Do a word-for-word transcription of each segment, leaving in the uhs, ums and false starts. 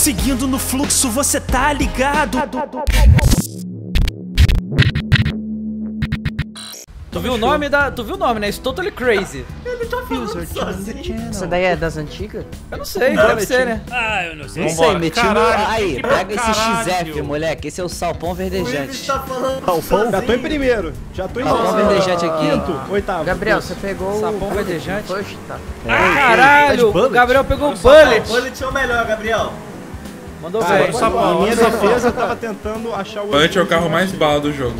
Seguindo no fluxo, você tá ligado? Tu viu o nome da... Tu viu o nome, né? It's Totally Crazy. Ele tá falando sozinho. Essa daí é das antigas? Eu não sei, deve ser, né? Ah, eu não sei. Não sei, meti no... Aí, que pega esse caralho. X F, moleque. Esse é o salpão O verdejante. Ives tá falando Salpão? sozinho. Já tô em primeiro. Já tô em Salpão nono. verdejante aqui. Quinto, oitavo. Gabriel, você pegou Sapão o... verdejante. Poxa, tá. Ah, caralho! O Gabriel pegou o Bullet. O Bullet é o melhor, Gabriel. Mandou Cara, bem. a minha defesa eu tava tentando achar o... Bullet é o carro mais bala do jogo.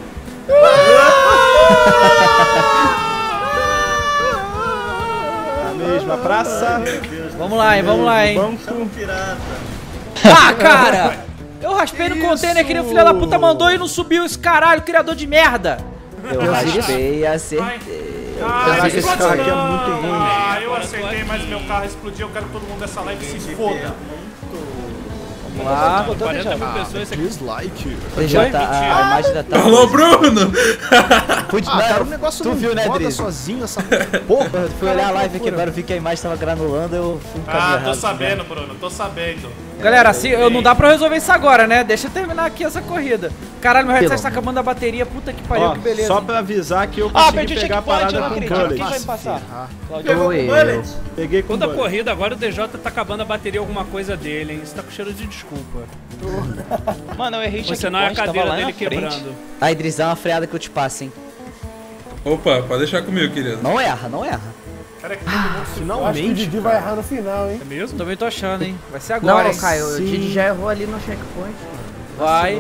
A mesma praça. Vamos lá, hein, vamos lá, hein. Banco. Pirata. Ah, cara! Eu raspei no container, aquele filho da puta mandou e não subiu esse caralho, criador de merda. Eu raspei e acertei. Caraca, esse carro aqui é muito ruim. Ah, eu acertei, mas meu carro explodiu. Eu quero que todo mundo dessa live se foda. Vamos lá. quarenta mil pessoas, esse aqui. Dislike. Você já tá... A imagem da tá... Alô, Bruno! Fui de... Ah, cara, o negócio tu não viu, né, roda Drizzy? sozinho essa porra. Eu fui olhar a live aqui agora, vi que a imagem tava granulando, eu fui um caminho Ah, errado. tô sabendo, Bruno, tô sabendo. Galera, assim, eu não dá pra resolver isso agora, né? Deixa eu terminar aqui essa corrida. Caralho, meu headset tá acabando a bateria. Puta que pariu, Ó, que beleza. só pra avisar que eu Ah, consegui perdi o pegar a checkpoint, parada eu não com acredito. Quem vai bullet. me passar? Pegou Oi, o Bullet? Peguei com Toda bullet. corrida agora o D J tá acabando a bateria alguma coisa dele, hein? Isso tá com cheiro de desculpa. Mano, eu errei Você não é a cadeira dele quebrando. Aí, Drizzy, dá uma freada que eu te passo, hein. Opa, pode deixar comigo, querido. Não erra, não erra. Cara, que todo mundo se Finalmente, O Didi vai errar no final, hein? É mesmo? Também tô achando, hein? Vai ser agora, Não, hein? Caio, o Didi já errou ali no checkpoint. Vai.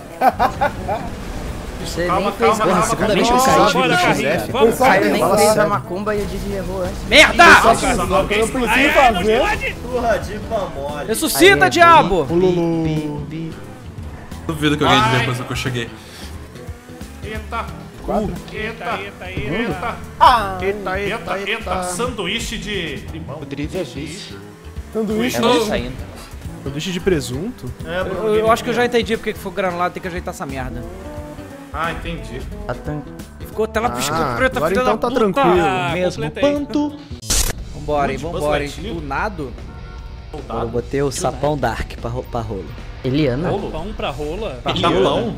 Você Calma, nem fez... calma, Porra, calma, segunda vez que eu calma. caí, Bora, bicho. carrinho, O vamos. Caio nem Fala fez a sério. macumba e o Didi errou antes. Merda! Eu preciso fazer. Porra de mole. Ressuscita, Aí, diabo! bi, bi, bi. Duvido que alguém Vai. de depois que eu cheguei. Eita. Uh. Eita, eita, eita. Ah, Eita, eita, eita. Sanduíche de limão. sanduíche. Oh. Saindo. Sanduíche de presunto? É, Eu, eu acho que eu já entendi porque que foi granulado, tem que ajeitar essa merda. Ah, entendi. Tá tan- Ficou tela piscando Ah, preta, agora filha então da tá puta. tranquilo. Ah, Mesmo completei. panto. Vambora, hein, Buzz vambora, hein. Lightyear. Do nado. Eu botei o sapão dark pra, ro pra rolo. Eliana? Pão pra rola. Tapão?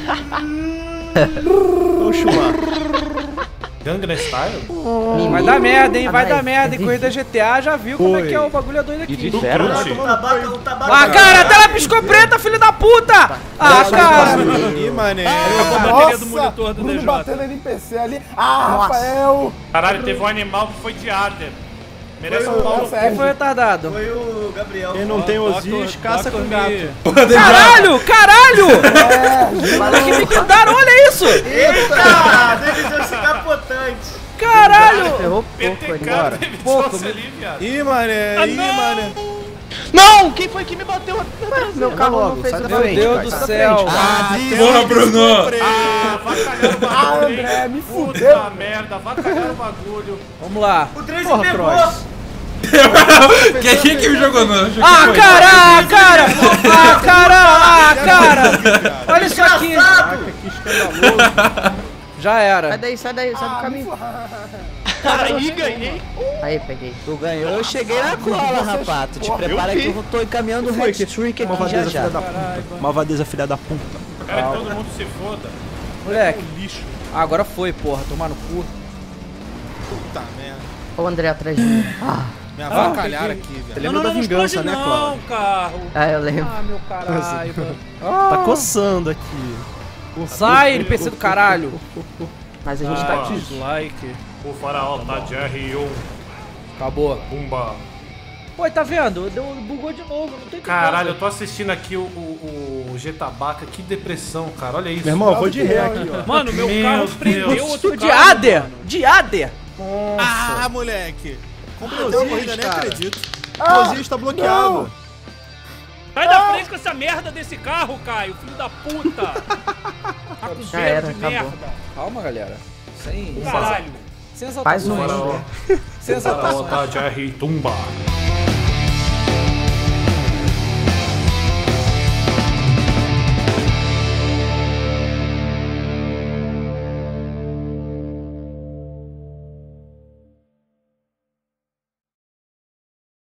Ô, Chua. Gangnam Style? Vai dar merda, hein, vai Ah, dar vai. merda. Em corrida G T A já viu como é Oi. que é o bagulho é doido aqui. O tabaco, o tabaco. Ah, cara, a tela piscou preta, filho da puta! Ah, cara! Ih, mané. A bateria do monitor do Bruno D J. batendo no N P C ali. Ah, Rafael! Caralho, teve um animal que foi de Ader. Merece um pau no Essa Quem é foi retardado? Foi o Gabriel. Quem não tem Osiris, caça com gato. Caralho, caralho! Mano, que me cuidaram, olha isso! Eita! Devisão esse capotante. Caralho! Ferrou pouco P T ali. K teve Pouco, chance ali, viado. Ih, mané. Ah, Ih, não! mané. Não! Quem foi que me bateu? Meu carro não fez sai da o Meu frente, Deus cara, do sai da céu! frente. Ah, Porra, Bruno! Ah, vai calhar o Ah, bagulho, hein? André, me Puta fudeu! merda, vai calhar o bagulho. Vamos lá. O três Porra, pegou. Cross. Quem, quem que me jogou no? Ah, cara, ah, cara! Ah, cara, ah, cara! Olha isso aqui! Caraca, que escandaloso. Já Sai era. daí, sai daí, sai do caminho. Aí ganhei. Aí, peguei. Tu ganhou, eu cheguei na cola, rapaz. Tu te prepara que eu tô encaminhando o Foi que- hat-trick aqui já Malvadeza, já. filha da puta. Malvadeza, filha da puta. Quero que todo mundo se foda. Moleque. Lixo. Ah, agora foi, porra. Tomar no cu. Puta merda. Ô, André atrás de mim. Ah, Me avacalharam aqui, velho. Você lembra da vingança, né, Cláudio? Não, carro. ah, eu lembro. Ah, meu caralho. Tá coçando aqui. Sai, N P C do caralho. Mas a gente tá aqui. Dislike. O faraó tá de R um. Acabou. Pumba. Pô, tá vendo? Deu, bugou de novo. Não tem Caralho, eu tô assistindo aqui o, o, o G-Tabaca. Que depressão, cara. Olha isso. Meu irmão, eu vou de ré aqui, ó. Mano, meu, Meu carro Deus. prendeu outro De carro. Ader! De Ader! Ah, moleque. Completei a Osiris, corrida, nem cara. acredito. Ah, O Osiris tá bloqueado. Sai da frente com essa merda desse carro, Caio. Filho da puta. Tá com Já cheiro era, de acabou. merda. Calma, galera. Sem. Caralho. Sem Faz um exaltações. André. Sem O faraó exaltações. tá de R tumba.